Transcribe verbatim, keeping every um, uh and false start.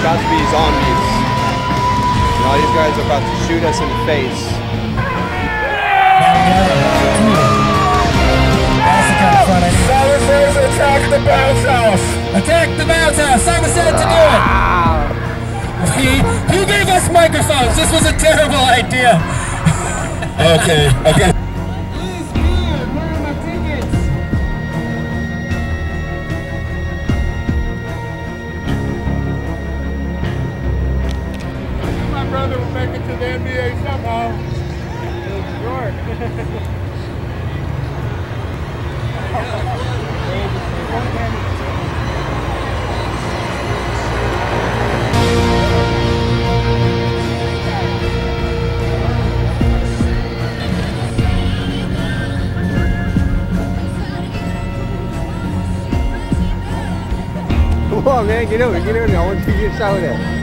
about to be zombies. And all these guys are about to shoot us in the face. That's the kind of fun I need. Simon says attack the bounce house! Attack the bounce house! Simon said to do it! He, who gave us microphones? This was a terrible idea. Okay, okay. Please, dude, where are my tickets? My brother will make it to the N B A somehow. Sure. Come on, man, get over, get over there. I want you to get shot with that.